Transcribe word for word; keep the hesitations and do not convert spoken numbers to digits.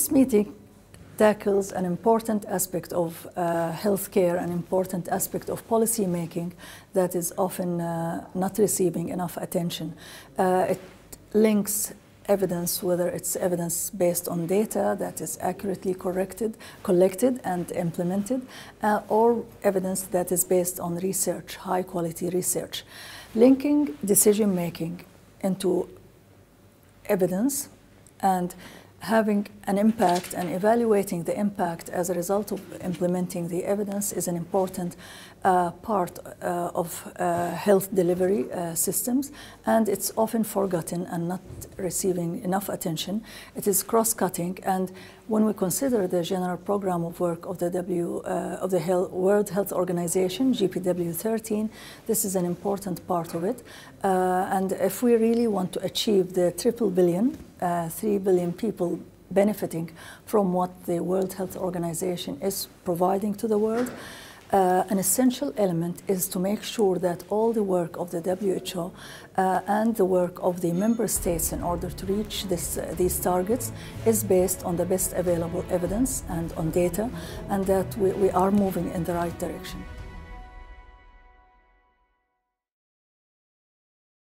This meeting tackles an important aspect of uh, healthcare, an important aspect of policy making that is often uh, not receiving enough attention. Uh, it links evidence, whether it's evidence based on data that is accurately corrected, collected and implemented, uh, or evidence that is based on research, high quality research. Linking decision making into evidence and having an impact and evaluating the impact as a result of implementing the evidence is an important uh, part uh, of uh, health delivery uh, systems, and it's often forgotten and not receiving enough attention. It is cross-cutting, and when we consider the general program of work of the W uh, of the Health, World Health Organization, G P W thirteen, this is an important part of it. Uh, and if we really want to achieve the triple billion, uh, three billion people benefiting from what the World Health Organization is providing to the world, uh, an essential element is to make sure that all the work of the W H O uh, and the work of the member states in order to reach this, uh, these targets is based on the best available evidence and on data, and that we, we are moving in the right direction.